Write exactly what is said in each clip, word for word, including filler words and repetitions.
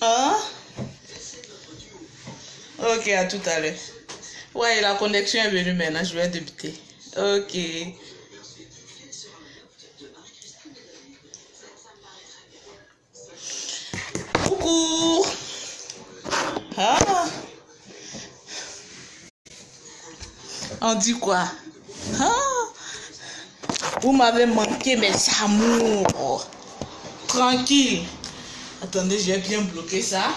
Hein? Ok, à tout à l'heure. Ouais, la connexion est venue maintenant, je vais débuter. Ok. Coucou. Ah. On dit quoi? Ah. Vous m'avez manqué mes amours. Tranquille. Attendez, je vais bien bloquer ça.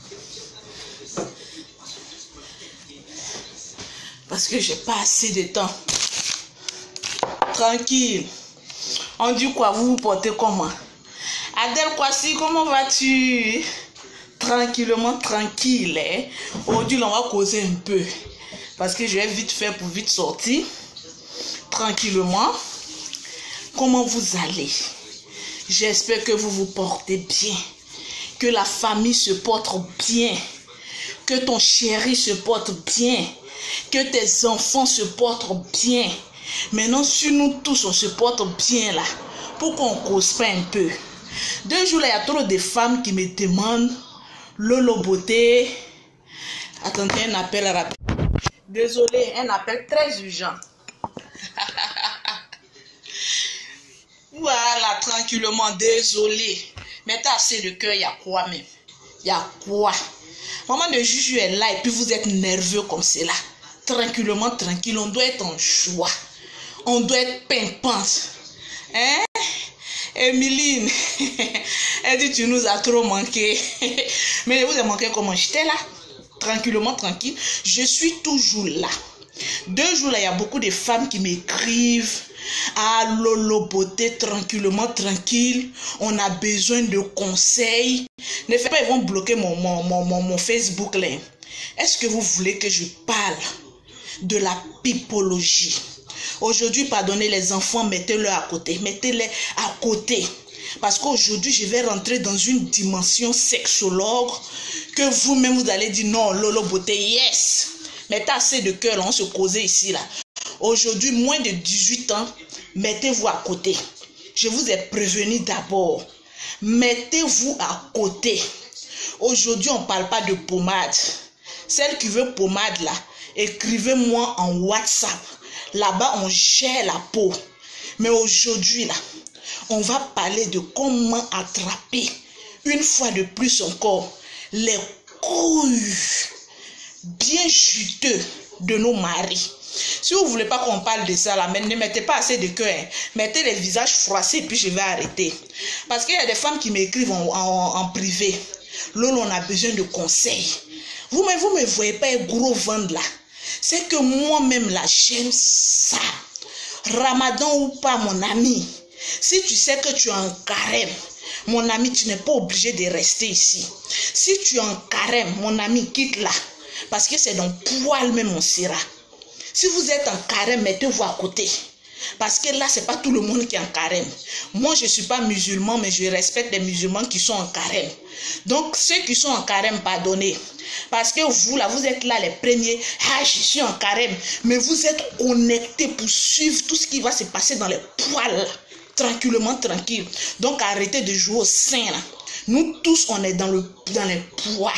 Parce que j'ai pas assez de temps. Tranquille. On dit quoi? Vous vous portez comment? Adèle Kwasi, comment vas-tu? Tranquillement, tranquille. Hein? Aujourd'hui, on va causer un peu. Parce que je vais vite faire pour vite sortir. Tranquillement. Comment vous allez? J'espère que vous vous portez bien. Que la famille se porte bien. Que ton chéri se porte bien. Que tes enfants se portent bien. Maintenant, si nous tous, on se porte bien là. Pourquoi on cause pas un peu? Deux jours là, il y a trop de femmes qui me demandent Lolo Beauté. Attendez, un appel rapide. Désolé, un appel très urgent. Voilà, tranquillement, désolé. Mais t'as assez de cœur, il y a quoi même? Il y a quoi? Maman de Juju est là et puis vous êtes nerveux comme cela. Tranquillement, tranquille, on doit être en joie. On doit être pimpante. Hein? Emeline, elle dit tu nous as trop manqué. Mais je vous ai manqué comment? J'étais là, tranquillement, tranquille. Je suis toujours là. Deux jours là, il y a beaucoup de femmes qui m'écrivent. Ah, Lolo Beauté, tranquillement, tranquille. On a besoin de conseils. Ne faites pas, ils vont bloquer mon, mon, mon, mon, mon Facebook là. Est-ce que vous voulez que je parle de la pipologie? Aujourd'hui, pardonnez les enfants, mettez-les à côté. Mettez-les à côté. Parce qu'aujourd'hui, je vais rentrer dans une dimension sexologue que vous-même, vous allez dire non, Lolo Beauté, yes. Mettez assez de cœur, on se causait ici, là. Aujourd'hui, moins de dix-huit ans, mettez-vous à côté. Je vous ai prévenu d'abord. Mettez-vous à côté. Aujourd'hui, on ne parle pas de pommade. Celle qui veut pommade, là, écrivez-moi en WhatsApp. Là-bas, on gère la peau. Mais aujourd'hui, là, on va parler de comment attraper, une fois de plus encore, les couilles bien juteux de nos maris. Si vous ne voulez pas qu'on parle de ça, là, mais ne mettez pas assez de cœur. Hein. Mettez les visages froissés et puis je vais arrêter. Parce qu'il y a des femmes qui m'écrivent en, en, en privé. Lolo, on a besoin de conseils. Vous ne vous me voyez pas un gros ventre là. C'est que moi-même là, j'aime ça. Ramadan ou pas, mon ami. Si tu sais que tu es en carême, mon ami, tu n'es pas obligé de rester ici. Si tu es en carême, mon ami, quitte là. Parce que c'est dans le poil même, on sera. Si vous êtes en carême, mettez-vous à côté. Parce que là, ce n'est pas tout le monde qui est en carême. Moi, je ne suis pas musulman, mais je respecte les musulmans qui sont en carême. Donc, ceux qui sont en carême, pardonnez. Parce que vous, là, vous êtes là les premiers. Ah, je suis en carême. Mais vous êtes connectés pour suivre tout ce qui va se passer dans les poils. Tranquillement, tranquille. Donc, arrêtez de jouer au sein, là. Nous tous, on est dans, le, dans les poils.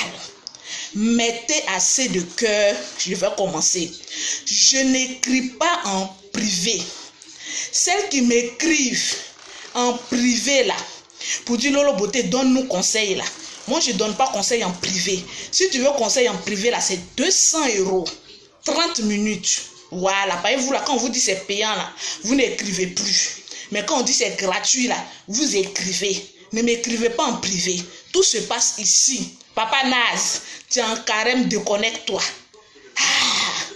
Mettez assez de cœur. Je vais commencer. Je n'écris pas en privé. Celles qui m'écrivent en privé là, pour dire Lolo Beauté, donne-nous conseil là. Moi, je ne donne pas conseil en privé. Si tu veux conseil en privé là, c'est deux cents euros. trente minutes. Voilà. Par exemple, là, quand on vous dit c'est payant là, vous n'écrivez plus. Mais quand on dit c'est gratuit là, vous écrivez. Ne m'écrivez pas en privé. Tout se passe ici. Papa Naz, tu es en carême, déconnecte-toi. Ah,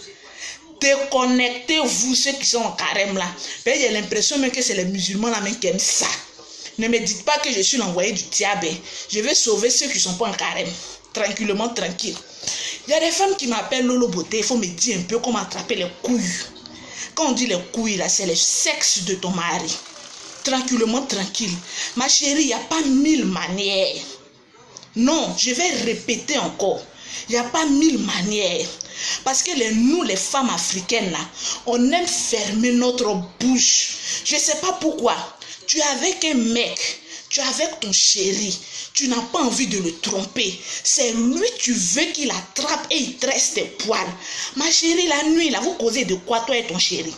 déconnectez-vous, ceux qui sont en carême là. J'ai l'impression même que c'est les musulmans là même qui aiment ça. Ne me dites pas que je suis l'envoyé du diable. Je vais sauver ceux qui ne sont pas en carême. Tranquillement, tranquille. Il y a des femmes qui m'appellent Lolo Beauté. Il faut me dire un peu comment attraper les couilles. Quand on dit les couilles là, c'est le sexe de ton mari. Tranquillement, tranquille. Ma chérie, il n'y a pas mille manières. Non, je vais répéter encore. Il n'y a pas mille manières. Parce que les, nous, les femmes africaines, là, on aime fermer notre bouche. Je ne sais pas pourquoi. Tu es avec un mec, Tu es avec ton chéri. Tu n'as pas envie de le tromper. C'est lui, tu veux qu'il attrape et il tresse tes poils. Ma chérie, la nuit, là, vous causez de quoi, toi et ton chéri?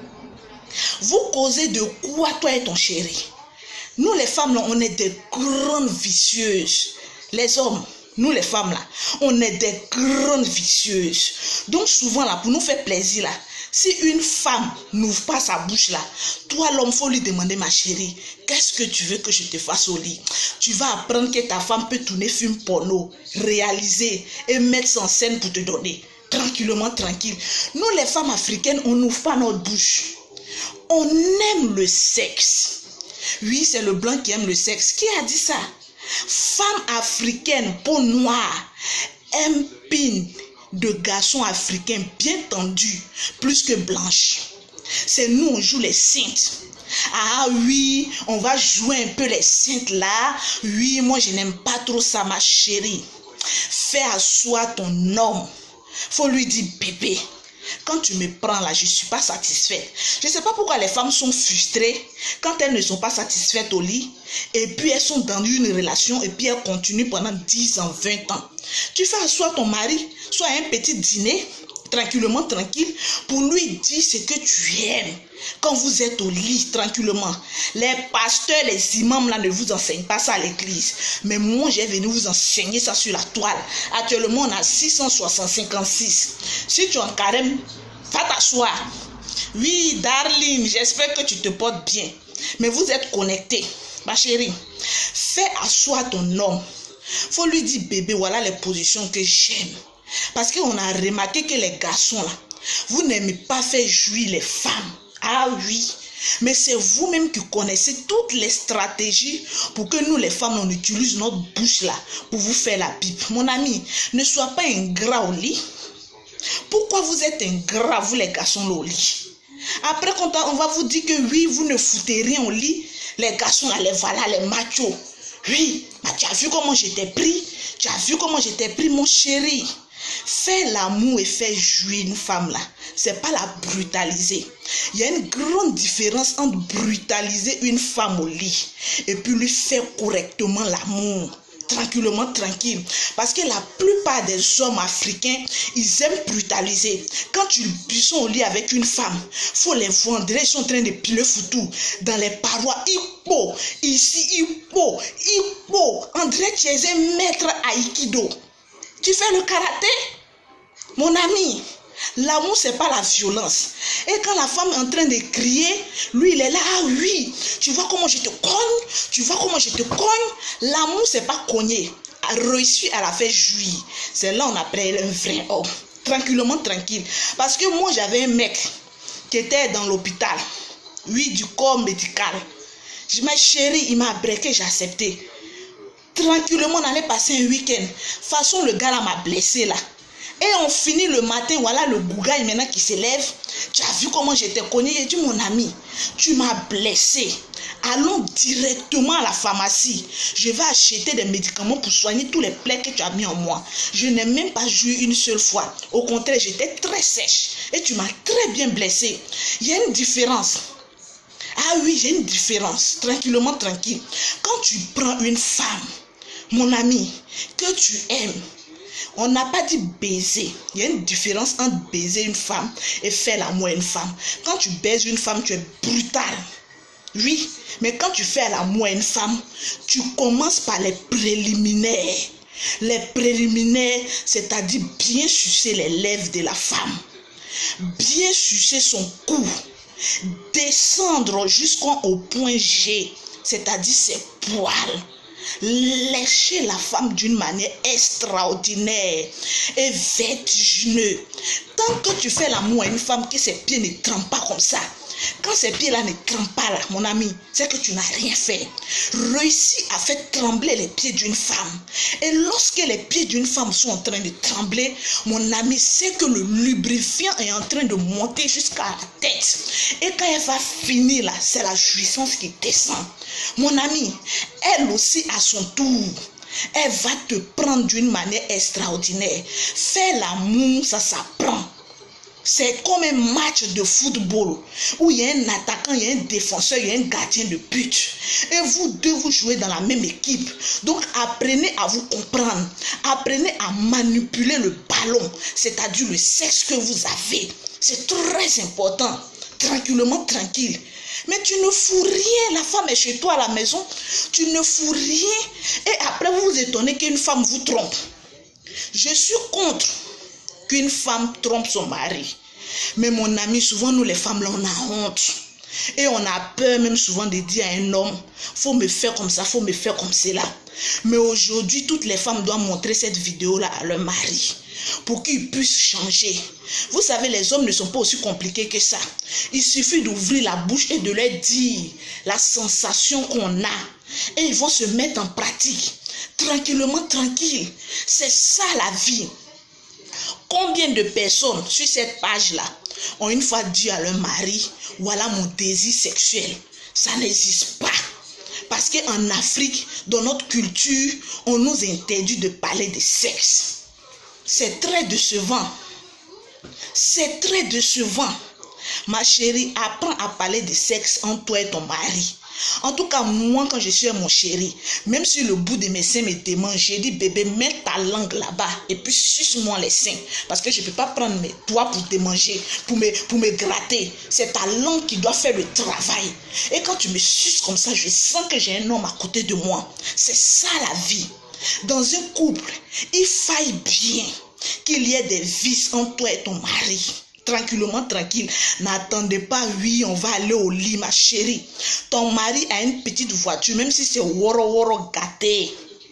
Vous causez de quoi, toi et ton chéri? Nous, les femmes, là, on est des grandes vicieuses. Les hommes, nous, les femmes, là, on est des grandes vicieuses. Donc, souvent, là, pour nous faire plaisir, là, si une femme n'ouvre pas sa bouche là, toi l'homme, faut lui demander, ma chérie, qu'est-ce que tu veux que je te fasse au lit? Tu vas apprendre que ta femme peut tourner film porno, réaliser et mettre ça en scène pour te donner. Tranquillement, tranquille. Nous les femmes africaines, on n'ouvre pas notre bouche. On aime le sexe. Oui, c'est le blanc qui aime le sexe. Qui a dit ça? Femme africaine, peau noire, aime pine de garçons africains bien tendus, plus que blanches. C'est nous, on joue les saintes. Ah oui, on va jouer un peu les saintes là. Oui, moi je n'aime pas trop ça, ma chérie. Fais asseoir ton homme. Faut lui dire, bébé, quand tu me prends là, je ne suis pas satisfaite. Je ne sais pas pourquoi les femmes sont frustrées quand elles ne sont pas satisfaites au lit. Et puis elles sont dans une relation et puis elles continuent pendant dix ans, vingt ans. Tu fais asseoir ton mari, soit un petit dîner, tranquillement, tranquille, pour lui dire ce que tu aimes. Quand vous êtes au lit, tranquillement. Les pasteurs, les imams là ne vous enseignent pas ça à l'église. Mais moi, j'ai venu vous enseigner ça sur la toile. Actuellement, on a six cent cinquante-six. Si tu es en carême, va t'asseoir. Oui, darling, j'espère que tu te portes bien. Mais vous êtes connectés. Ma chérie, fais asseoir ton homme. Faut lui dire, bébé, voilà les positions que j'aime. Parce qu'on a remarqué que les garçons, là, vous n'aimez pas faire jouir les femmes. Ah oui, mais c'est vous-même qui connaissez toutes les stratégies pour que nous, les femmes, on utilise notre bouche là pour vous faire la pipe. Mon ami, ne sois pas ingrat au lit. Pourquoi vous êtes ingrat, vous les garçons, là, au lit? Après, quand on va vous dire que oui, vous ne foutez rien au lit, les garçons, là, les voilà, les machos. Oui, bah, tu as vu comment j'étais pris? Tu as vu comment j'étais pris, mon chéri? Faire l'amour et faire jouir une femme là, c'est pas la brutaliser. Il y a une grande différence entre brutaliser une femme au lit et puis lui faire correctement l'amour. Tranquillement, tranquille. Parce que la plupart des hommes africains, ils aiment brutaliser. Quand ils sont au lit avec une femme, faut les vendre. Ils sont en train de piler foutu dans les parois. Hippo, ici, hippo, hippo. André, tu es un maître Aikido. Tu fais le karaté? Mon ami, l'amour, c'est pas la violence. Et quand la femme est en train de crier, lui, il est là, ah oui, tu vois comment je te cogne, tu vois comment je te cogne. L'amour, c'est pas cogner. Réussir à la faire jouir. C'est là on appelle un vrai homme. Tranquillement, tranquille. Parce que moi, j'avais un mec qui était dans l'hôpital. Oui, du corps médical. Je ma chérie, il m'a breaké, j'ai accepté. Tranquillement, on allait passer un week-end. De toute façon, le gars là m'a blessé là. Et on finit le matin, voilà le gougaille maintenant qui s'élève. Tu as vu comment j'étais cogné? J'ai dit, mon ami, tu m'as blessé. Allons directement à la pharmacie. Je vais acheter des médicaments pour soigner tous les plaies que tu as mis en moi. Je n'ai même pas joué une seule fois. Au contraire, j'étais très sèche. Et tu m'as très bien blessé. Il y a une différence. Ah oui, j'ai une différence. Tranquillement, tranquille. Quand tu prends une femme, mon ami, que tu aimes, on n'a pas dit baiser. Il y a une différence entre baiser une femme et faire l'amour à une femme. Quand tu baises une femme, tu es brutal. Oui, mais quand tu fais l'amour à une femme, tu commences par les préliminaires. Les préliminaires, c'est-à-dire bien sucer les lèvres de la femme. Bien sucer son cou. Descendre jusqu'au point G, c'est-à-dire ses poils. Lécher la femme d'une manière extraordinaire et vertigineuse. Tant que tu fais l'amour à une femme que ses pieds ne trempent pas comme ça, quand ces pieds-là ne tremblent pas là, mon ami, c'est que tu n'as rien fait. Réussis à faire trembler les pieds d'une femme. Et lorsque les pieds d'une femme sont en train de trembler, mon ami, c'est que le lubrifiant est en train de monter jusqu'à la tête. Et quand elle va finir là, c'est la jouissance qui descend. Mon ami, elle aussi à son tour, elle va te prendre d'une manière extraordinaire. Faire l'amour, ça s'apprend. C'est comme un match de football où il y a un attaquant, il y a un défenseur, il y a un gardien de but. Et vous deux, vous jouez dans la même équipe. Donc apprenez à vous comprendre. Apprenez à manipuler le ballon, c'est-à-dire le sexe que vous avez. C'est très important. Tranquillement, tranquille. Mais tu ne fous rien. La femme est chez toi à la maison. Tu ne fous rien. Et après, vous vous étonnez qu'une femme vous trompe. Je suis contre qu'une femme trompe son mari. Mais mon ami, souvent nous les femmes là, on a honte. Et on a peur même souvent de dire à un homme, faut me faire comme ça, faut me faire comme cela. Mais aujourd'hui, toutes les femmes doivent montrer cette vidéo-là à leur mari pour qu'ils puissent changer. Vous savez, les hommes ne sont pas aussi compliqués que ça. Il suffit d'ouvrir la bouche et de leur dire la sensation qu'on a. Et ils vont se mettre en pratique. Tranquillement, tranquille. C'est ça la vie. Combien de personnes sur cette page-là ont une fois dit à leur mari, voilà mon désir sexuel. Ça n'existe pas. Parce qu'en Afrique, dans notre culture, on nous interdit de parler de sexe. C'est très décevant. C'est très décevant. Ma chérie, apprends à parler de sexe entre toi et ton mari. En tout cas, moi, quand je suis avec mon chéri, même si le bout de mes seins me démange, j'ai dit, bébé, mets ta langue là-bas et puis suce-moi les seins. Parce que je ne peux pas prendre mes doigts pour te manger, pour me, pour me gratter. C'est ta langue qui doit faire le travail. Et quand tu me suces comme ça, je sens que j'ai un homme à côté de moi. C'est ça la vie. Dans un couple, il faille bien qu'il y ait des vices entre toi et ton mari. Tranquillement, tranquille. N'attendez pas, oui, on va aller au lit, ma chérie. Ton mari a une petite voiture, même si c'est woro woro gâté.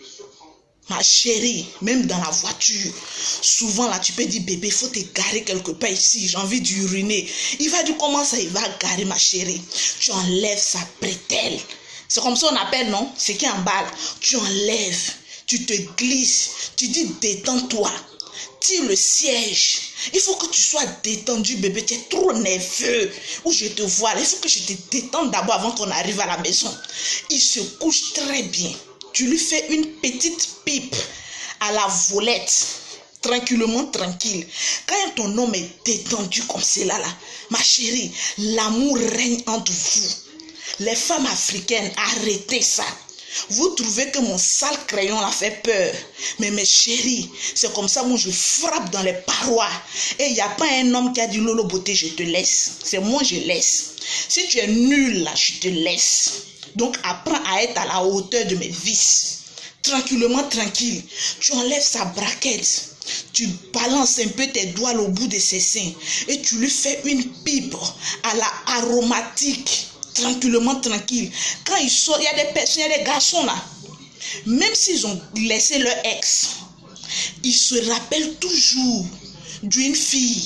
Ma chérie, même dans la voiture, souvent là, tu peux dire, bébé, il faut te garer quelque part ici, j'ai envie d'uriner. Il va dire, comment ça, il va garer, ma chérie? Tu enlèves sa bretelle. C'est comme ça on appelle, non? C'est qui en bas, tu enlèves, tu te glisses, tu dis, détends-toi. Tire le siège. Il faut que tu sois détendu, bébé. Tu es trop nerveux. Où je te vois, il faut que je te détende d'abord avant qu'on arrive à la maison. Il se couche très bien. Tu lui fais une petite pipe à la volette. Tranquillement, tranquille. Quand ton homme est détendu comme cela, là, ma chérie, l'amour règne entre vous. Les femmes africaines, arrêtez ça. Vous trouvez que mon sale crayon a fait peur. Mais mes chéris, c'est comme ça, moi je frappe dans les parois. Et il n'y a pas un homme qui a dit Lolo beauté, je te laisse. C'est moi je laisse. Si tu es nul là, je te laisse. Donc apprends à être à la hauteur de mes vices. Tranquillement, tranquille. Tu enlèves sa braquette. Tu balances un peu tes doigts au bout de ses seins. Et tu lui fais une pipe à la aromatique. Tranquillement, tranquille. Quand ils sortent, il y a des personnes, il y a des garçons là. Même s'ils ont laissé leur ex, ils se rappellent toujours d'une fille.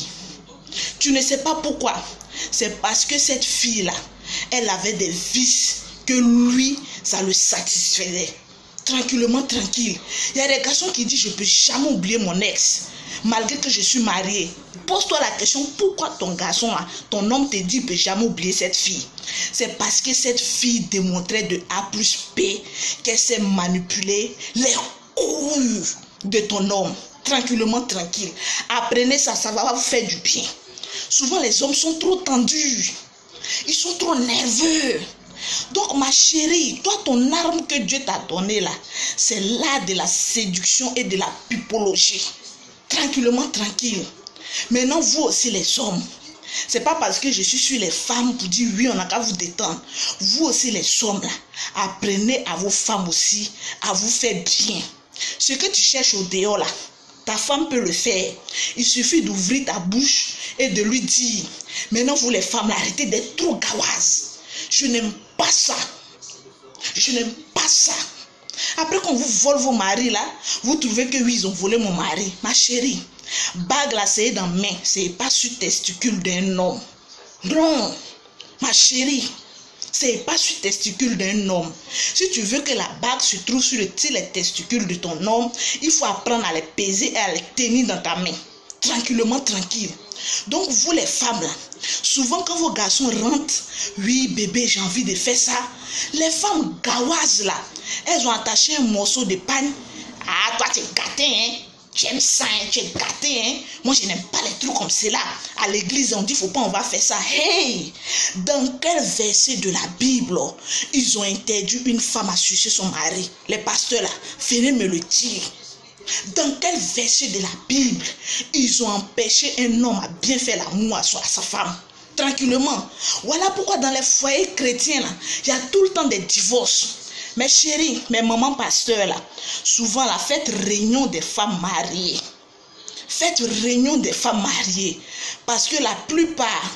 Tu ne sais pas pourquoi. C'est parce que cette fille-là, elle avait des vices que lui, ça le satisfaisait. Tranquillement, tranquille. Il y a des garçons qui disent, je ne peux jamais oublier mon ex. Malgré que je suis mariée. Pose-toi la question, pourquoi ton garçon, ton homme te dit, ne peut jamais oublier cette fille. C'est parce que cette fille démontrait de A plus P qu'elle s'est manipulée les couilles de ton homme. Tranquillement, tranquille. Apprenez ça, ça va vous faire du bien. Souvent, les hommes sont trop tendus. Ils sont trop nerveux. Donc, ma chérie, toi, ton arme que Dieu t'a donnée là, c'est l'art de la séduction et de la pupologie. Tranquillement, tranquille. Maintenant, vous aussi, les hommes, c'est pas parce que je suis sur les femmes pour dire oui, on n'a qu'à vous détendre. Vous aussi, les hommes là, apprenez à vos femmes aussi à vous faire bien. Ce que tu cherches au dehors là, ta femme peut le faire. Il suffit d'ouvrir ta bouche et de lui dire, maintenant, vous les femmes, là, arrêtez d'être trop gawazes. Je n'aime pas ça. Je n'aime pas ça. Après qu'on vous vole vos maris là, vous trouvez que oui, ils ont volé mon mari. Ma chérie, bague là, c'est dans main, c'est pas sur testicule d'un homme. Non, ma chérie, c'est pas sur testicule d'un homme. Si tu veux que la bague se trouve sur le, sur les testicules de ton homme, il faut apprendre à les peser et à les tenir dans ta main. Tranquillement, tranquille. Donc vous les femmes là, souvent quand vos garçons rentrent, oui bébé j'ai envie de faire ça, les femmes gawazes là, elles ont attaché un morceau de pagne. Ah toi tu es gâté hein, Tu aimes ça, hein? Tu es gâté, hein? Moi, je n'aime pas les trucs comme cela. À l'église, on dit, faut pas, on va faire ça. Hey! Dans quel verset de la Bible, ils ont interdit une femme à sucer son mari? Les pasteurs, là, venez me le dire. Dans quel verset de la Bible, ils ont empêché un homme à bien faire l'amour à sa femme? Tranquillement. Voilà pourquoi dans les foyers chrétiens, là, il y a tout le temps des divorces. Mes chéris, mes mamans pasteurs, là, souvent, la faites réunion des femmes mariées. Faites réunion des femmes mariées. Parce que la plupart...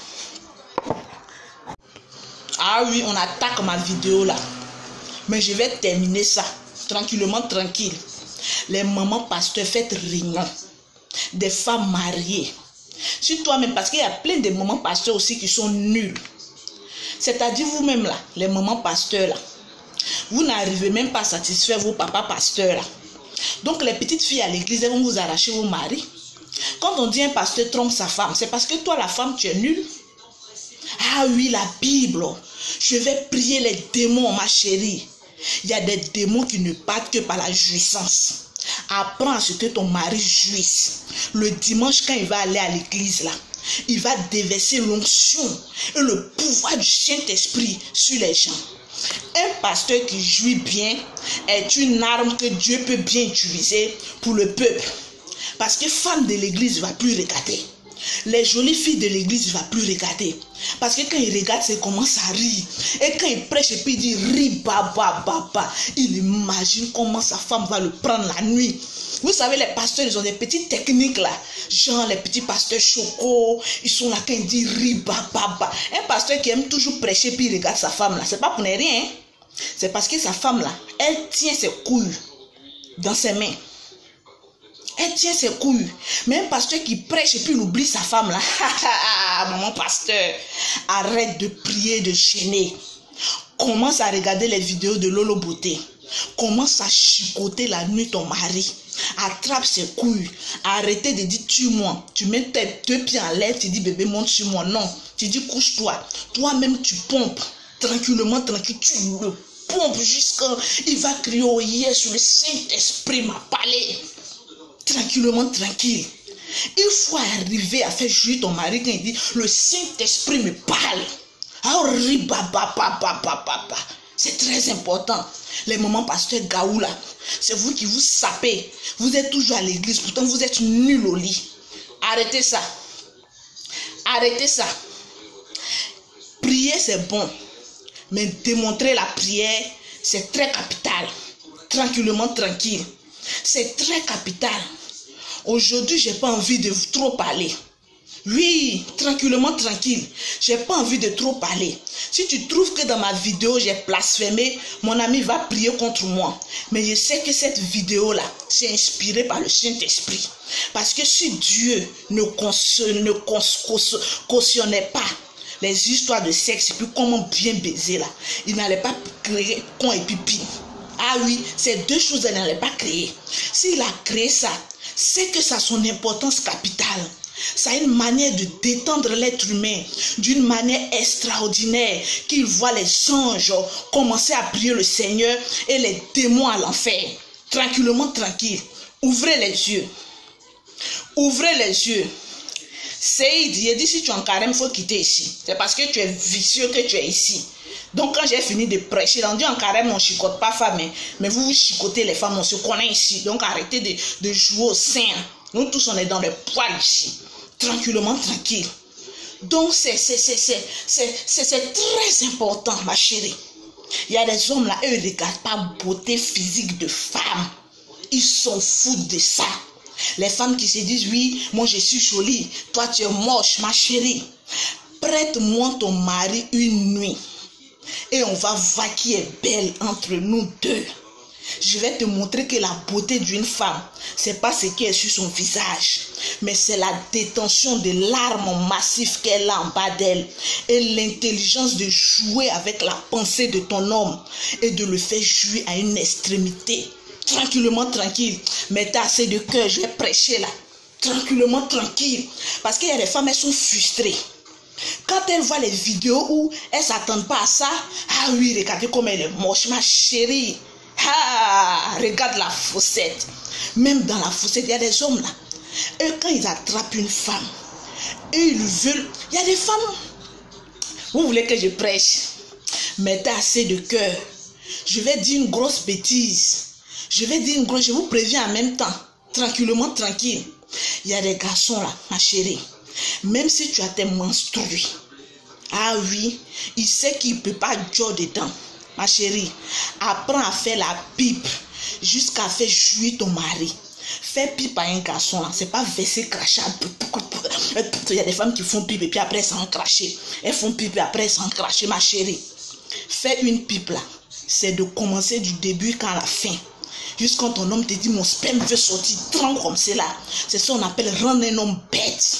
Ah oui, on attaque ma vidéo là. Mais je vais terminer ça. Tranquillement, tranquille. Les mamans pasteurs, faites réunion des femmes mariées. Si toi-même, parce qu'il y a plein de mamans pasteurs aussi qui sont nuls. C'est-à-dire vous-même là, les mamans pasteurs là. Vous n'arrivez même pas à satisfaire vos papas pasteurs là. Donc les petites filles à l'église, elles vont vous arracher vos maris. Quand on dit un pasteur trompe sa femme, c'est parce que toi la femme tu es nulle. Ah oui, la Bible. Je vais prier les démons, ma chérie. Il y a des démons qui ne partent que par la jouissance. Apprends à ce que ton mari jouisse. Le dimanche quand il va aller à l'église là, il va déverser l'onction et le pouvoir du Saint-Esprit sur les gens. Un pasteur qui jouit bien est une arme que Dieu peut bien utiliser pour le peuple. Parce que femme de l'église ne va plus regarder. Les jolies filles de l'église ne va plus regarder. Parce que quand il regarde, c'est commence à rire. Et quand il prêche et puis il dit ri baba baba, il imagine comment sa femme va le prendre la nuit. Vous savez, les pasteurs, ils ont des petites techniques là. Genre les petits pasteurs chocos, ils sont là quand il dit ri baba baba. Un pasteur qui aime toujours prêcher puis il regarde sa femme là, c'est pas pour ne rien. Hein? C'est parce que sa femme là, elle tient ses couilles dans ses mains. Elle tient ses couilles. Mais un pasteur qui prêche et puis il oublie sa femme là. Maman pasteur, arrête de prier, de gêner. Commence à regarder les vidéos de Lolo Beauté. Commence à chicoter la nuit ton mari. Attrape ses couilles. Arrêtez de dire tue-moi. Tu mets tes deux pieds en l'air, tu dis bébé monte sur moi. Non, tu dis couche-toi. Toi-même tu pompes. Tranquillement, tranquille, tu le pompes jusqu'à... Il va crier au hier sur le Saint-Esprit m'a parlé. Tranquillement, tranquille. Il faut arriver à faire jouir ton mari quand il dit le Saint-Esprit me parle. C'est très important. Les mamans pasteurs Gaoula, c'est vous qui vous sapez. Vous êtes toujours à l'église, pourtant vous êtes nuls au lit. Arrêtez ça. Arrêtez ça. Prier c'est bon, mais démontrer la prière c'est très capital. Tranquillement, tranquille. C'est très capital. Aujourd'hui, j'ai pas envie de trop parler. Oui, tranquillement, tranquille. J'ai pas envie de trop parler. Si tu trouves que dans ma vidéo, j'ai blasphémé, mon ami va prier contre moi. Mais je sais que cette vidéo-là, c'est inspiré par le Saint-Esprit. Parce que si Dieu ne, ne cautionnait pas les histoires de sexe et puis comment bien baiser là, il n'allait pas créer con et pipi. Ah oui, ces deux choses, elle n'allait pas créer. S'il a créé ça, c'est que ça a son importance capitale. Ça a une manière de détendre l'être humain d'une manière extraordinaire, qu'il voit les anges commencer à prier le Seigneur et les démons à l'enfer. Tranquillement, tranquille. Ouvrez les yeux. Ouvrez les yeux. Seyd, il dit si tu es en carême, il faut quitter ici. C'est parce que tu es vicieux que tu es ici. Donc quand j'ai fini de prêcher, on dit en carême, on ne chicote pas femmes, mais vous vous chicotez les femmes, on se connaît ici. Donc arrêtez de, de jouer au sein. Nous tous, on est dans le poil ici. Tranquillement, tranquille. Donc c'est très important, ma chérie. Il y a des hommes là, eux, ils ne regardent pas la beauté physique de femmes. Ils s'en foutent de ça. Les femmes qui se disent, oui, moi je suis jolie, toi tu es moche, ma chérie. Prête-moi ton mari une nuit. Et on va voir qui est belle entre nous deux. Je vais te montrer que la beauté d'une femme, c'est pas ce qui est sur son visage, mais c'est la détention de larmes massives qu'elle a en bas d'elle et l'intelligence de jouer avec la pensée de ton homme et de le faire jouer à une extrémité. Tranquillement, tranquille. Mais t'as assez de cœur, je vais prêcher là. Tranquillement, tranquille. Parce qu'il y a des femmes, elles sont frustrées. Quand elles voient les vidéos où elles ne s'attendent pas à ça, ah oui, regardez comme elle est moche, ma chérie. Ah, regarde la fossette. Même dans la fossette, il y a des hommes là. Et quand ils attrapent une femme, et ils veulent... Il y a des femmes. Vous voulez que je prêche? Mettez assez de cœur. Je vais dire une grosse bêtise. Je vais dire une grosse... Je vous préviens en même temps. Tranquillement, tranquille. Il y a des garçons là, ma chérie. Même si tu as tes menstrues. Ah oui, il sait qu'il ne peut pas jouer dedans. Ma chérie, apprends à faire la pipe jusqu'à faire jouir ton mari. Faire pipe à un garçon, c'est pas verser, cracher. Il y a des femmes qui font pipe et puis après sans cracher. Elles font pipe et après sans cracher, ma chérie. Faire une pipe là, c'est de commencer du début qu'à la fin. Jusqu'à quand ton homme te dit mon sperme veut sortir, tranquille comme c'est là. C'est ça qu'on appelle rendre un homme bête.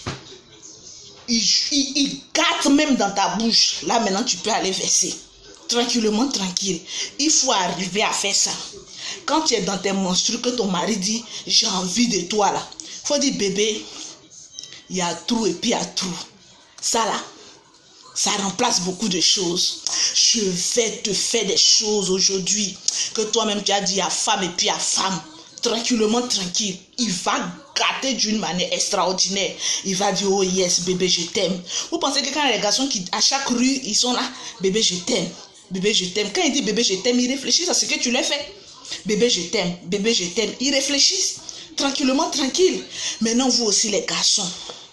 Il, il, il gâte même dans ta bouche. Là maintenant tu peux aller verser. Tranquillement, tranquille. Il faut arriver à faire ça. Quand tu es dans tes menstrues, que ton mari dit j'ai envie de toi là. Il faut dire bébé, il y a trop et puis il y a trop. Ça là, ça remplace beaucoup de choses. Je vais te faire des choses aujourd'hui que toi-même tu as dit à femme et puis à femme. Tranquillement, tranquille. Il va gâter d'une manière extraordinaire. Il va dire, oh yes, bébé, je t'aime. Vous pensez que quand il y a des garçons qui, à chaque rue, ils sont là, bébé, je t'aime. Bébé, je t'aime. Quand il dit bébé, je t'aime, ils réfléchissent à ce que tu leur fais. Bébé, je t'aime. Bébé, je t'aime. Ils réfléchissent. Tranquillement, tranquille. Maintenant, vous aussi, les garçons,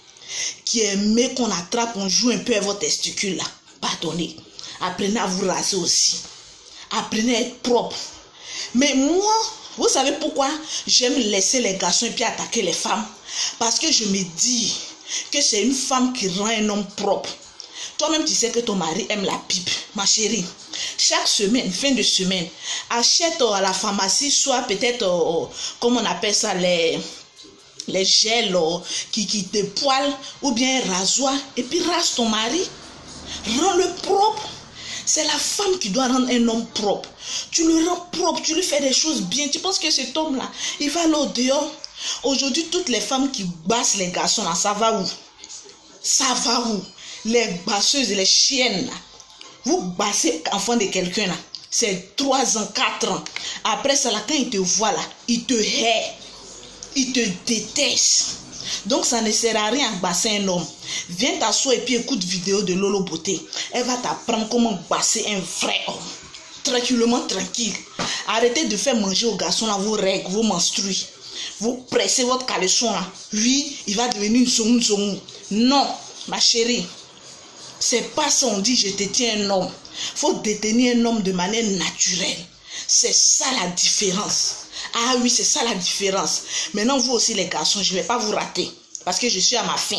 qui aimez qu'on attrape, on joue un peu à vos testicules là. Pardonnez. Apprenez à vous raser aussi. Apprenez à être propre. Mais moi, vous savez pourquoi j'aime laisser les garçons et puis attaquer les femmes? Parce que je me dis que c'est une femme qui rend un homme propre. Toi-même, tu sais que ton mari aime la pipe. Ma chérie, chaque semaine, fin de semaine, achète à la pharmacie, soit peut-être, euh, comment on appelle ça, les, les gels euh, qui, qui te poilent, ou bien un rasoir, et puis rase ton mari. Rends-le propre. C'est la femme qui doit rendre un homme propre. Tu le rends propre, tu lui fais des choses bien. Tu penses que cet homme-là, il va aller au dehors. Aujourd'hui, toutes les femmes qui bassent les garçons, là, ça va où? Ça va où? Les basseuses, les chiennes, là. Vous bassez l'enfant de quelqu'un, là. C'est trois ans, quatre ans. Après ça, là, quand il te voit, là, il te hait. Il te déteste. Donc, ça ne sert à rien de basser un homme. Viens t'asseoir et puis écoute vidéo de Lolo Beauté. Elle va t'apprendre comment basser un vrai homme. Tranquillement, tranquille. Arrêtez de faire manger aux garçons là, vos règles, vos menstrues. Vous pressez votre caleçon là. Oui, il va devenir une zongou zongou. Non, ma chérie. C'est pas ça on dit je te tiens un homme. Faut détenir un homme de manière naturelle. C'est ça la différence. Ah oui, c'est ça la différence. Maintenant, vous aussi les garçons, je ne vais pas vous rater. Parce que je suis à ma fin.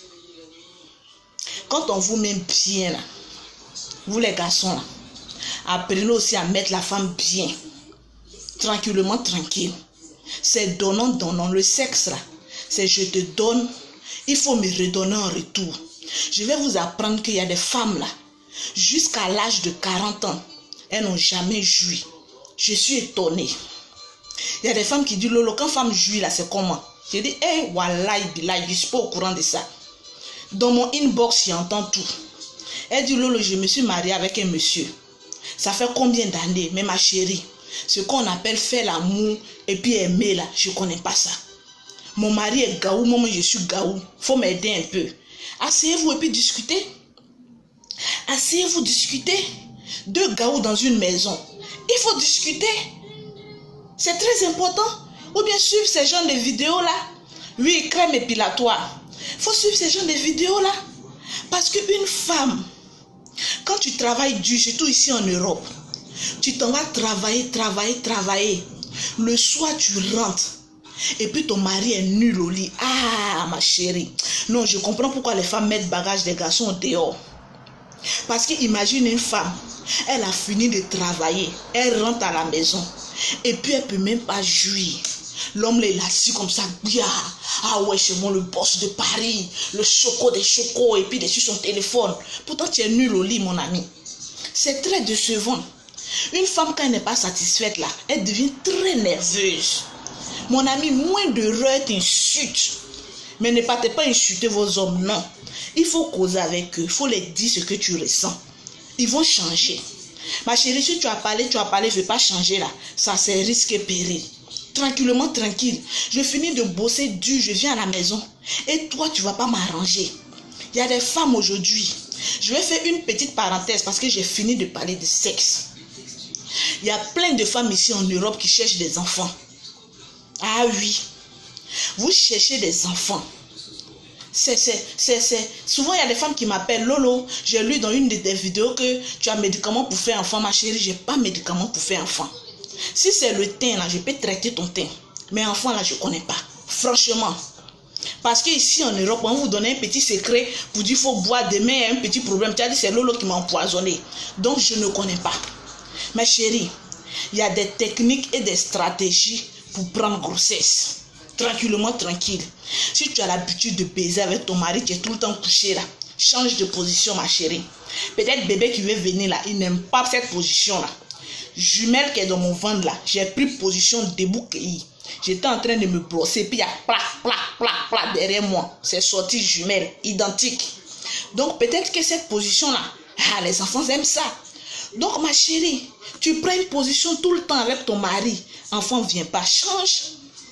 Quand on vous met bien, là, vous les garçons, là, apprenez aussi à mettre la femme bien. Tranquillement, tranquille. C'est donnant, donnant. Le sexe, là, c'est je te donne, il faut me redonner en retour. Je vais vous apprendre qu'il y a des femmes, là, jusqu'à l'âge de quarante ans, elles n'ont jamais joui. Je suis étonnée. Il y a des femmes qui disent, Lolo, quand femme jouit là, c'est comment? J'ai dit, hé, hey, wallahi, billahi, je ne suis pas au courant de ça. Dans mon inbox, j'entends tout. Elle dit, Lolo, je me suis mariée avec un monsieur. Ça fait combien d'années? Mais ma chérie, ce qu'on appelle faire l'amour et puis aimer là, je ne connais pas ça. Mon mari est gaou, moi je suis gaou. Il faut m'aider un peu. Asseyez-vous et puis discutez. Asseyez-vous, discutez. Deux gaous dans une maison. Il faut discuter. C'est très important. Ou bien suivre ces genres de vidéos là. Oui, crème épilatoire. Il faut suivre ces genres de vidéos là. Parce qu'une femme, quand tu travailles dur, surtout ici en Europe, tu t'en vas travailler, travailler, travailler. Le soir, tu rentres. Et puis ton mari est nul au lit. Ah, ma chérie. Non, je comprends pourquoi les femmes mettent bagage des garçons dehors. Parce qu'imagine une femme, elle a fini de travailler, elle rentre à la maison, et puis elle ne peut même pas jouir. L'homme là, il est assis comme ça, bien. Ah ouais, c'est moi le boss de Paris, le choco des chocos, et puis dessus son téléphone. Pourtant, tu es nul au lit, mon ami. C'est très décevant. Une femme, quand elle n'est pas satisfaite là, elle devient très nerveuse. Mon ami, moins d'erreurs t'insulte. Mais ne partez pas insulter vos hommes, non. Il faut causer avec eux, il faut leur dire ce que tu ressens. Ils vont changer. Ma chérie, si tu as parlé, tu as parlé, je ne vais pas changer là. Ça, c'est risque et péril. Tranquillement, tranquille. Je finis de bosser dur, je viens à la maison. Et toi, tu ne vas pas m'arranger. Il y a des femmes aujourd'hui. Je vais faire une petite parenthèse parce que j'ai fini de parler de sexe. Il y a plein de femmes ici en Europe qui cherchent des enfants. Ah oui. Vous cherchez des enfants. C'est, c'est, c'est, c'est. Souvent, il y a des femmes qui m'appellent Lolo. J'ai lu dans une de tes vidéos que tu as médicaments pour faire enfant. Ma chérie, je n'ai pas médicaments pour faire enfant. Si c'est le teint, là, je peux traiter ton teint. Mais enfant, là, je ne connais pas. Franchement. Parce qu'ici en Europe, on vous donne un petit secret pour dire qu'il faut boire demain, il y a un petit problème. Tu as dit c'est Lolo qui m'a empoisonné. Donc, je ne connais pas. Ma chérie, il y a des techniques et des stratégies pour prendre grossesse. Tranquillement, tranquille. Si tu as l'habitude de baiser avec ton mari qui est tout le temps couché là, change de position, ma chérie. Peut-être bébé qui veut venir là, il n'aime pas cette position là. Jumelle qui est dans mon ventre là, j'ai pris position debout cueilli. J'étais en train de me brosser, puis il y a plac, plac, plac, plac derrière moi. C'est sorti jumelle, identique. Donc peut-être que cette position là, ah, les enfants aiment ça. Donc ma chérie, tu prends une position tout le temps avec ton mari. Enfant ne vient pas, change.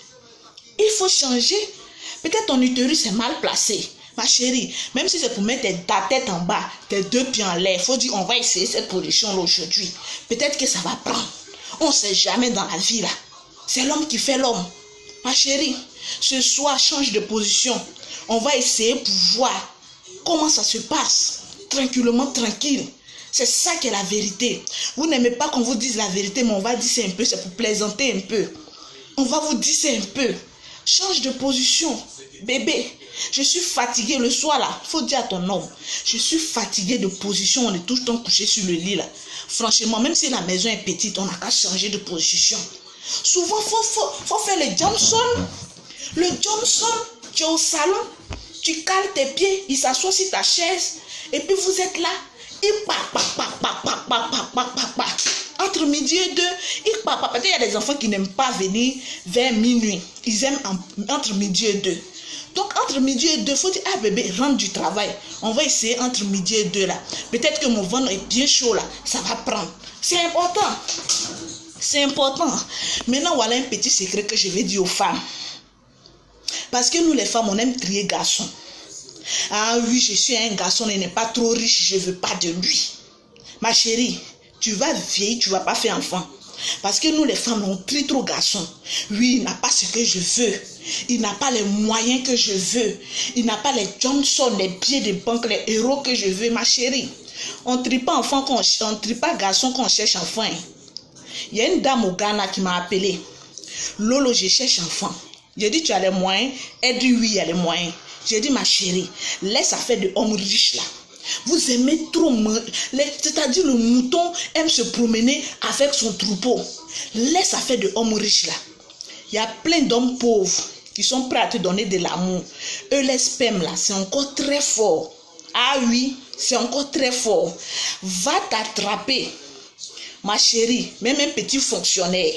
Il faut changer. Peut-être ton utérus est mal placé. Ma chérie, même si c'est pour mettre ta tête en bas, tes deux pieds en l'air, il faut dire on va essayer cette position là aujourd'hui. Peut-être que ça va prendre. On ne sait jamais dans la vie là. C'est l'homme qui fait l'homme. Ma chérie, ce soir, change de position. On va essayer pour voir comment ça se passe. Tranquillement, tranquille. C'est ça qui est la vérité. Vous n'aimez pas qu'on vous dise la vérité, mais on va dire c'est un peu, c'est pour plaisanter un peu. On va vous dire c'est un peu. Change de position. Bébé, je suis fatiguée le soir là. Il faut dire à ton homme. Je suis fatiguée de position. On est tout le temps couché sur le lit là. Franchement, même si la maison est petite, on n'a qu'à changer de position. Souvent, il faut, faut, faut faire le Johnson. Le Johnson, tu es au salon, tu cales tes pieds, il s'assoit sur ta chaise, et puis vous êtes là. Il pa, pa, pa, pa, pa, pa, pa, pa, pa, pa. Entre midi et deux, il pa, pa, pa. Il y a des enfants qui n'aiment pas venir vers minuit. Ils aiment en, entre midi et deux. Donc, entre midi et deux, il faut dire, ah bébé, rentre du travail. On va essayer entre midi et deux là. Peut-être que mon ventre est bien chaud là. Ça va prendre. C'est important. C'est important. Maintenant, voilà un petit secret que je vais dire aux femmes. Parce que nous, les femmes, on aime trier garçons. Ah oui, je suis un garçon, il n'est pas trop riche, je ne veux pas de lui. Ma chérie, tu vas vieillir, tu ne vas pas faire enfant. Parce que nous, les femmes, on trie trop garçons. Oui, il n'a pas ce que je veux. Il n'a pas les moyens que je veux. Il n'a pas les Johnson, les billets de banque, les héros que je veux, ma chérie. On ne trie pas enfant, on ne trie pas garçon qu'on cherche enfant. Il y a une dame au Ghana qui m'a appelé. Lolo, je cherche enfant. J'ai dit, tu as les moyens? Elle dit, oui, il y a les moyens. J'ai dit, ma chérie, laisse affaire de homme riche là. Vous aimez trop, c'est-à-dire le mouton aime se promener avec son troupeau. Laisse affaire de homme riche là. Il y a plein d'hommes pauvres qui sont prêts à te donner de l'amour. Eux, les spermes là, c'est encore très fort. Ah oui, c'est encore très fort. Va t'attraper. Ma chérie, même un petit fonctionnaire,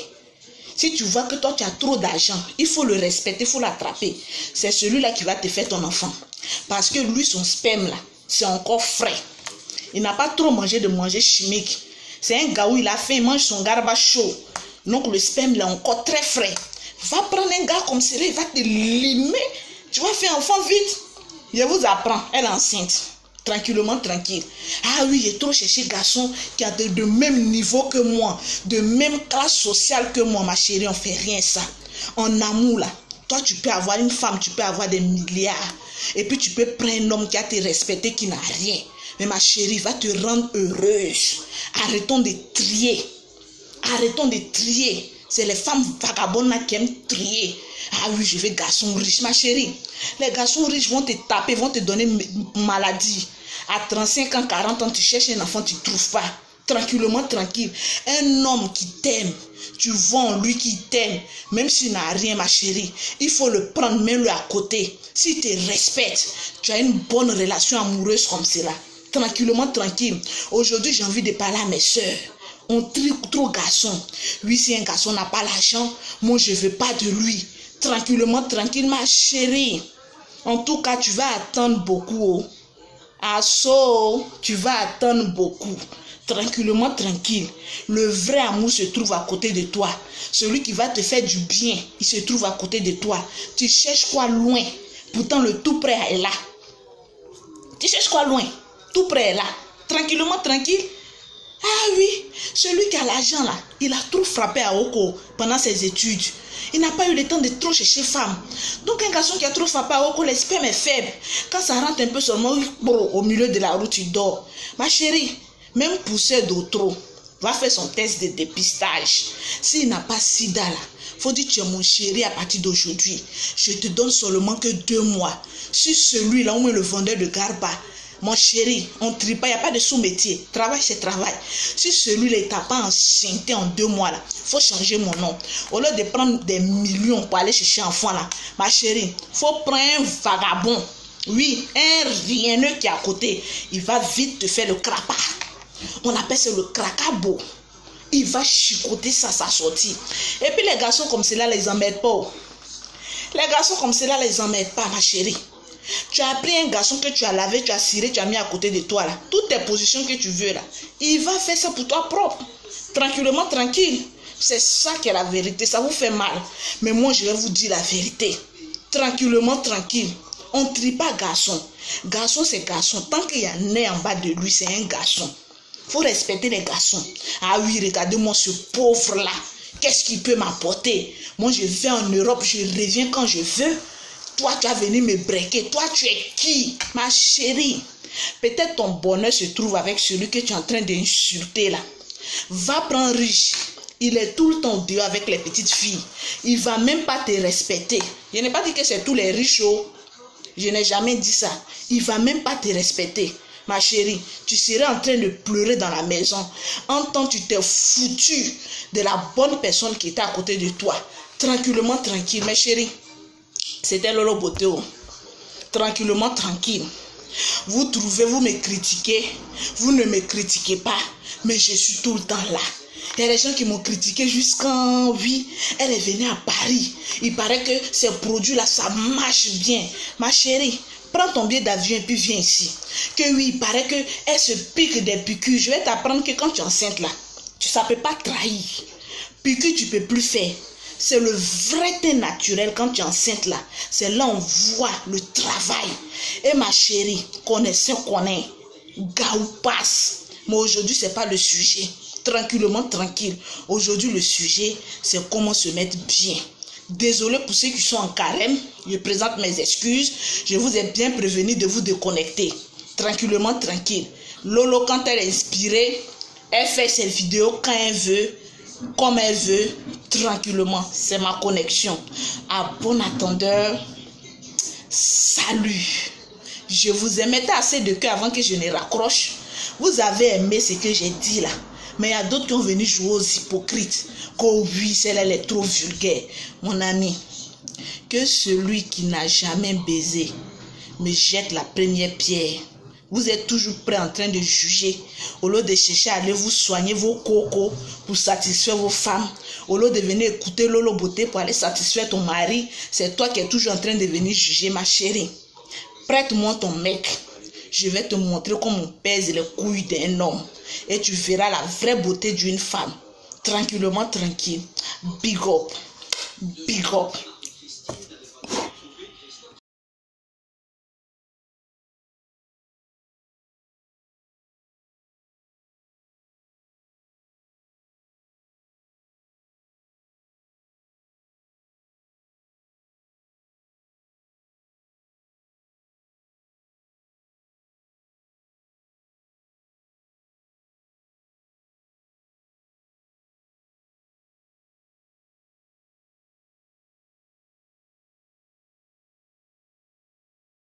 si tu vois que toi tu as trop d'argent, il faut le respecter, il faut l'attraper. C'est celui-là qui va te faire ton enfant. Parce que lui, son sperme là, c'est encore frais. Il n'a pas trop mangé de manger chimique. C'est un gars où il a faim, il mange son garba chaud. Donc le sperme là, encore très frais. Va prendre un gars comme celui-là, il va te limer. Tu vas faire enfant vite. Je vous apprends, elle est enceinte. Tranquillement, tranquille. Ah oui, j'ai trop cherché garçon qui a de, de même niveau que moi, de même classe sociale que moi, ma chérie, on fait rien ça. En amour là, toi tu peux avoir une femme, tu peux avoir des milliards. Et puis tu peux prendre un homme qui a te respecté, qui n'a rien. Mais ma chérie, va te rendre heureuse. Arrêtons de trier. Arrêtons de trier. C'est les femmes vagabondes là qui aiment trier. Ah oui, je veux garçon riche, ma chérie. Les garçons riches vont te taper, vont te donner maladie. À trente-cinq ans, quarante ans, tu cherches un enfant, tu ne trouves pas. Tranquillement, tranquille. Un homme qui t'aime, tu vois en lui qui t'aime, même s'il n'a rien, ma chérie, il faut le prendre, mets-le à côté. S'il te respecte, tu as une bonne relation amoureuse comme cela. Tranquillement, tranquille. Aujourd'hui, j'ai envie de parler à mes soeurs. On trie trop garçon. Oui, si un garçon n'a pas l'argent, moi, je ne veux pas de lui. Tranquillement, tranquille, ma chérie. En tout cas, tu vas attendre beaucoup. Ah, so, tu vas attendre beaucoup. tranquillement, tranquille. Le vrai amour se trouve à côté de toi. Celui qui va te faire du bien, il se trouve à côté de toi. Tu cherches quoi loin? Pourtant, le tout près est là. Tu cherches quoi loin? Tout près est là. Tranquillement, tranquille. Ah oui, celui qui a l'argent là, il a trop frappé à Oko pendant ses études. Il n'a pas eu le temps de trop chercher femme. Donc un garçon qui a trop frappé à Oko, l'esperme est faible. Quand ça rentre un peu seulement au milieu de la route, il dort. Ma chérie, même poussé de trop, va faire son test de dépistage. S'il n'a pas sida là, faut dire tu es mon chéri à partir d'aujourd'hui. Je te donne seulement que deux mois. Si celui-là, où est le vendeur de Garba, mon chéri, on ne trie pas, il n'y a pas de sous-métier. Travail, c'est travail. Si celui-là n'est pas enceinte en deux mois, il faut changer mon nom. Au lieu de prendre des millions pour aller chercher un enfant, là, ma chérie, il faut prendre un vagabond. Oui, un rieneux qui est à côté. Il va vite te faire le crapa. On appelle ça le cracabo. Il va chicoter ça, sa sortie. Et puis les garçons comme cela, les emmènent pas. Les garçons comme cela, les emmènent pas, ma chérie. Tu as pris un garçon que tu as lavé, tu as ciré, tu as mis à côté de toi là. Toutes tes positions que tu veux là. Il va faire ça pour toi propre. Tranquillement, tranquille. C'est ça qui est la vérité. Ça vous fait mal. Mais moi, je vais vous dire la vérité. Tranquillement, tranquille. On ne trie pas garçon. Garçon, c'est garçon. Tant qu'il y a un nez en bas de lui, c'est un garçon. Il faut respecter les garçons. Ah oui, regardez-moi ce pauvre là. Qu'est-ce qu'il peut m'apporter? Moi, je vais en Europe, je reviens quand je veux. Toi, tu as venu me breaker. Toi, tu es qui? Ma chérie. Peut-être ton bonheur se trouve avec celui que tu es en train d'insulter là. Va prendre riche. Il est tout le temps dehors avec les petites filles. Il ne va même pas te respecter. Je n'ai pas dit que c'est tous les riches. Oh. Je n'ai jamais dit ça. Il ne va même pas te respecter. Ma chérie, tu serais en train de pleurer dans la maison. En tant que tu t'es foutu de la bonne personne qui était à côté de toi. Tranquillement, tranquille. Ma chérie. C'était Lolo Boteo. Tranquillement, tranquille. Vous trouvez, vous me critiquez. Vous ne me critiquez pas. Mais je suis tout le temps là. Il y a des gens qui m'ont critiqué jusqu'en... Oui, elle est venue à Paris. Il paraît que ces produits-là, ça marche bien. Ma chérie, prends ton billet d'avion et puis viens ici. Que oui, il paraît qu'elle se pique des piqûres. Je vais t'apprendre que quand tu es enceinte là, ça ne peut pas trahir. Piqûre, tu ne peux plus faire. C'est le vrai thé naturel quand tu es enceinte là. C'est là on voit le travail. Et ma chérie, connaissant qu'on est, gaou passe. Mais aujourd'hui, ce n'est pas le sujet. Tranquillement, tranquille. Aujourd'hui, le sujet, c'est comment se mettre bien. Désolé pour ceux qui sont en carême. Je présente mes excuses. Je vous ai bien prévenu de vous déconnecter. Tranquillement, tranquille. Lolo, quand elle est inspirée, elle fait ses vidéos quand elle veut. Comme elle veut, tranquillement. C'est ma connexion. À bon attendeur, salut. Je vous ai mis assez de cœur avant que je ne raccroche. Vous avez aimé ce que j'ai dit là. Mais il y a d'autres qui ont venu jouer aux hypocrites. Que oui, celle-là, elle est trop vulgaire. Mon ami, que celui qui n'a jamais baisé me jette la première pierre. Vous êtes toujours prêt en train de juger. Au lieu de chercher à aller vous soigner vos cocos pour satisfaire vos femmes. Au lieu de venir écouter Lolo Beauté pour aller satisfaire ton mari. C'est toi qui es toujours en train de venir juger, ma chérie. Prête-moi ton mec. Je vais te montrer comment on pèse les couilles d'un homme. Et tu verras la vraie beauté d'une femme. Tranquillement, tranquille. Big up. Big up.